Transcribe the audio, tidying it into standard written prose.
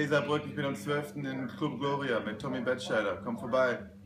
Saarbrücken, ich bin am 12. in Club Gloria mit Tommy Bettscheider. Komm vorbei.